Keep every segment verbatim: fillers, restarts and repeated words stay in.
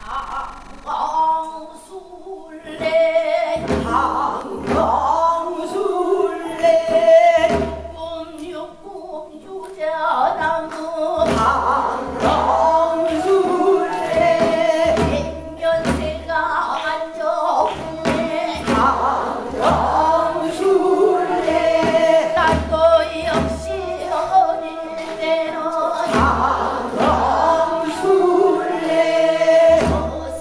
한강술래 한강술래 꿈육꿈유자나무 한강술래 백년새가 만져보네 한강술래 나도 역시 어릴 때는 한강술래 어서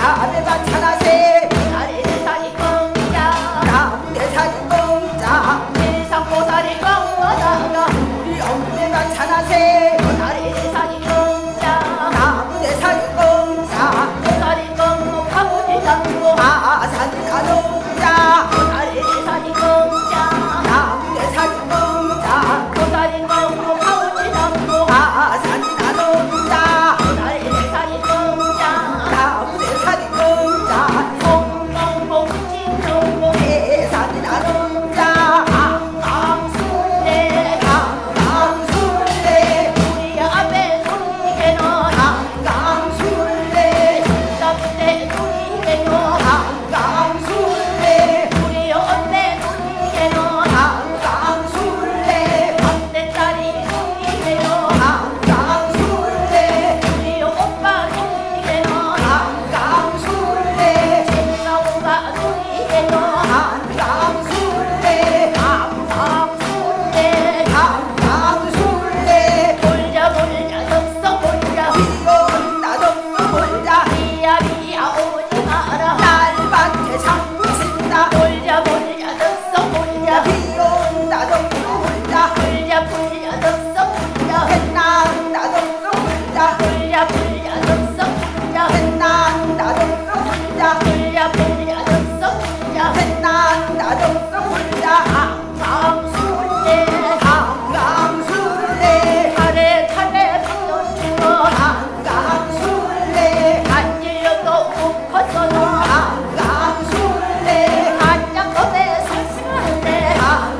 남해반 천하세 나래산이 공자 남해산이 공자 내상보살이 공자가 우리 엄매반 천하세 나래산이 공자 남해산이 공자 보살이 공무 가보지 않고 아산이 가동자 나래산이 공자 남해산이 공자 보살이 공무 가보지 않고 아산이 가동자 나래산이 공자 남해산이 공자 공공복진공공 대산이 나동자 강강술래 강강술래 우리 앞에 손이게는 강강술래 잡대 손이게는 강강술래 우리 언니 손이게는 강강술래 반대딸이 손이게는 강강술래 우리 오빠 손이게는 강강술래 친가오가 손이게는 강강술래 강강술래 강강술래 볼자 볼자 덥석 볼자 이건 나도 몰라 비야 비야 오지 마라 날밭에 장구 친다 볼자 볼자 덥석 볼자 이건 나도 몰라 볼자 볼자 덥석 볼자 난 나도 몰라 볼자 볼자 덥석 볼자 난 나도 몰라 볼자 볼자 덥석 볼자 난 나도 몰라 강강술래 강강술래 탈에 탈에 박던 죽어 강강술래 안 질려도 못 컸어도 강강술래 한장검에 상승하는데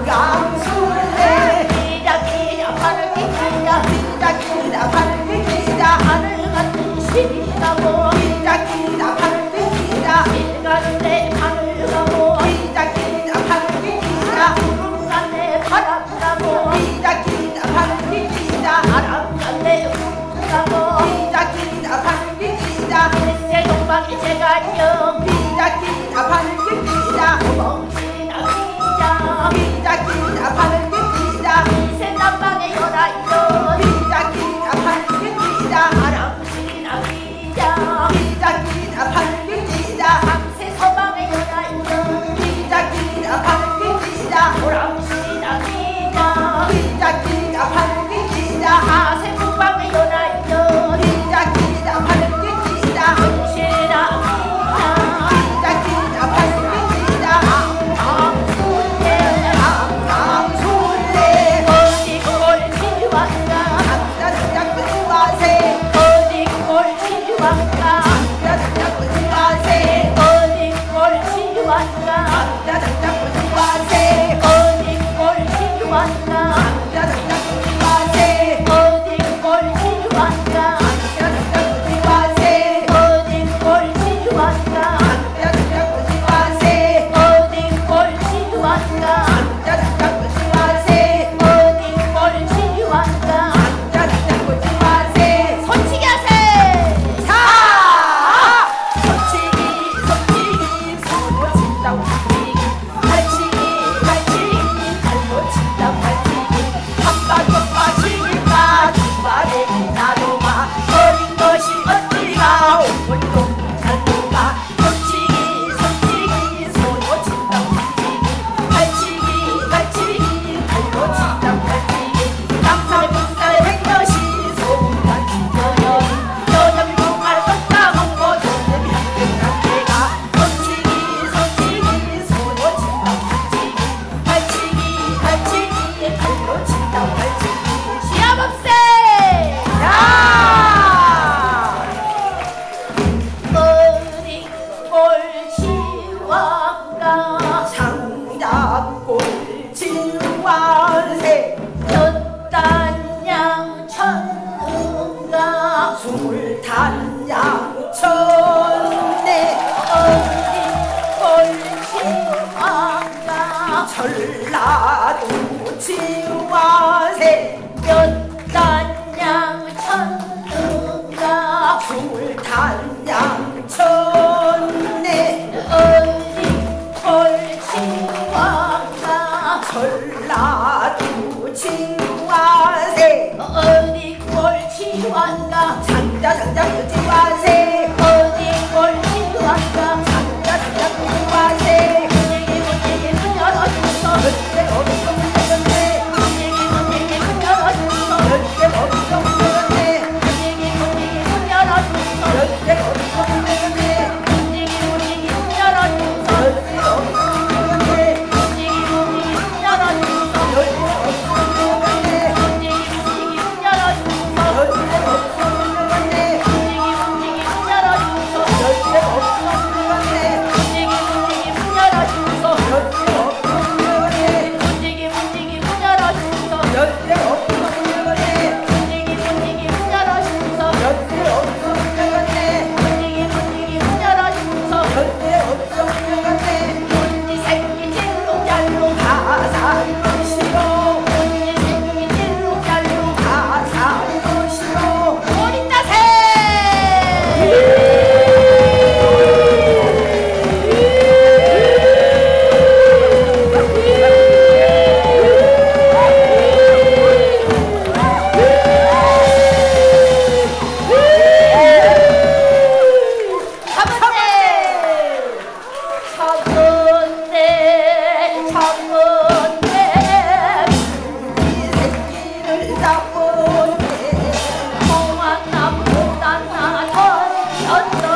강강술래 기자 기자 팔을 끼기자 기다 기다 팔을 기다 하늘 같은 신이 가고 기다 기다 팔을 기다 길 가는데 하늘 가고 기다 기다 팔을 기다 구름 가는데 바람 가고 기다 기다 팔을 기다 바람 가는데 구름 가고 기다 기다 팔을 기다 새 동방에 제가 영 기다 기다 팔을 기다 멍신아 기자 기다 기다 팔을 기다 새 남방에 연하여 기다 기다 팔을 기다 바람신아 기자 기다 기다 팔을 기다 밤새 서방에 연하여 기다 기다 팔을 기다 보람신아 기자 기다 기다 팔을 기다 하새 북방에 연하여 기다 기다 팔을 기다 신아 기자 기다 기다 팔을 기다 강술래 강강술래 어디 꼴찌 왕가 남자 잡고 와세 어디 꼴찌 왕가 남자 잡고 와세 어디 꼴찌 왕가 남자 잡고 와세 어디 꼴찌 왕가 남자 잡고 와세 어디 꼴찌 왕가 남자 잡고 와세 어디 꼴찌 왕가 남자 잡고 와세 어디 꼴찌 왕가 남자 잡고 와세 어디 꼴찌 왕가 남자 잡고 와세 손치기 하세 사 손치기 손치기 손으로 친다 움직이기 발치기 발치기 발로 친다 발치기 한발 더 빠지니까 두 발에 나도 가 어린 것이 어디가 오늘도 잘도 가 손치기 손치기 손으로 친다 움직이기 발치기 발치기 발로 친다 발치기 남살 북살 백여시 소문난 친여여 여자비 정말 떴다 먹고 저녁이 한편한 내가 손치기 손치기 손으로 친다 움직이기 발치기 발치기 발로 친다 발치기 시합업세 야 어디 꼴찌 왕가 장작골 진화세 엿단양 천운가 스물탄 양천내 어디 꼴찌 왕가 전라도 진화세 엿단양 천운가 스물탄 양천내 어디 꼴찌 왕가 전라도 진화세 어디 꼴찌 왕가 장자 장자 진화세 어디 꼴찌 어떤